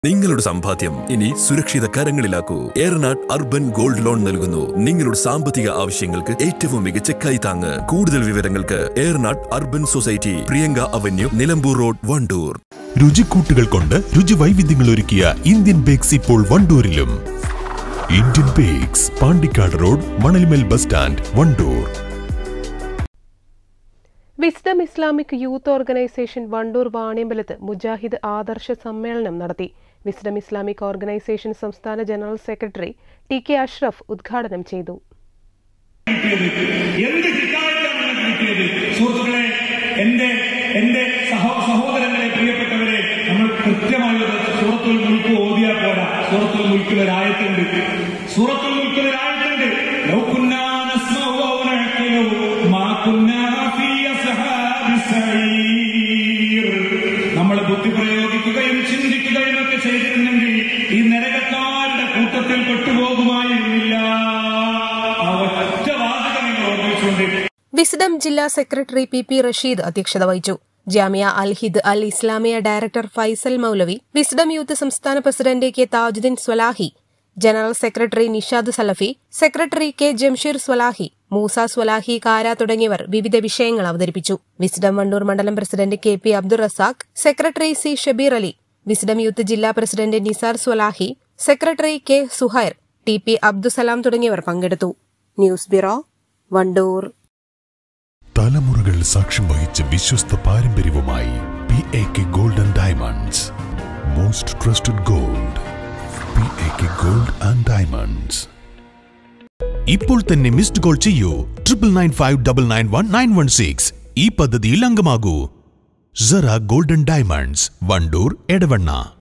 നിങ്ങളുടെ സമ്പാദ്യം ഇനി സുരക്ഷിത കരങ്ങളിലാക്കൂ. ഏറനാട് അർബൻ ഗോൾഡ് ലോൺ നൽകുന്നു നിങ്ങളുടെ സാമ്പത്തിക ആവശ്യങ്ങൾക്ക് ഏറ്റവും മികച്ച കൈത്താങ്ങ്. കൂടുതൽ വിവരങ്ങൾക്ക് Eranad urban society, Priyanka avenue, Nilambur road, Wandoor. രുചിക്കൂട്ടുകൾ കൊണ്ട് രുചി വൈവിധ്യങ്ങൾ ഒരുക്കിയ ഇന്ത്യൻ ബേക്സ് ഇപ്പോൾ വണ്ടൂരിലും. Indian bakes, Pandikkad road, Manalmel bus stand, Wandoor. Wisdom Islamic youth organization Wandoor വാണിയമ്പലത്ത് മുജാഹിദ് ആദർശ സമ്മേളനം നടത്തി. വിസ്ഡം ഇസ്ലാമിക് ഓർഗനൈസേഷൻ സംസ്ഥാന ജനറൽ സെക്രട്ടറി TK അഷ്റഫ് ഉദ്ഘാടനം ചെയ്തു. സഹോദരങ്ങളെ, പ്രിയപ്പെട്ടവരെ, നമ്മൾ കൃത്യമായി സൂറത്തുൽ മുൽക്ക് ഓതിയാ പോരാ. സൂറത്തുൽ മുൽക്കിൽ ഒരു ആയത്തുണ്ട്. നമ്മൾ ബുദ്ധി പ്രയോഗിക്കുകയും ചിന്തിക്കുകയും ഒക്കെ ചെയ്തിരുന്നെങ്കിൽ ഈ നരകക്കാരുടെ കൂട്ടത്തിൽ പെട്ടുപോകുമായിരുന്നില്ല. ഒറ്റ വാചകം നിങ്ങൾ ഓർമ്മിച്ചുകൊണ്ട്. വിസ്ഡം ജില്ലാ സെക്രട്ടറി PP റഷീദ് അധ്യക്ഷത വഹിച്ചു. Jamia Al Hid Al Islamiya director Faisal Maulavi, wisdom youth സംസ്ഥാന president K Tajuddin Swalahi, general secretary Nishad Salafi, secretary K Jamsheer Swalahi, Moosa Swalahi കാര തുടങ്ങിയവർ വിവിധ വിഷയങ്ങൾ അവതരിപ്പിച്ചു. വിസ്ഡം വണ്ടൂർ മണ്ഡലം president KP Abdul Razak, secretary C Shabeer Ali, wisdom youth ജില്ലാ president Nisar Swalahi, secretary K Suhair, TP Abdussalam തുടങ്ങിയവർ പങ്കെടുത്തു. News bureau, Wandoor. തലമുറകൾ സാക്ഷ്യം വഹിച്ച വിശ്വസ്ത പാരമ്പര്യവുമായി PAK gold and diamonds. Most trusted gold, PAK gold and diamonds. ഇപ്പോൾ തന്നെ മിസ്ഡ് കോൾ ചെയ്യൂ 9995991916. ഈ പദ്ധതിയിൽ അംഗമാകൂ. Zara golden diamonds, Wandoor, Edavanna.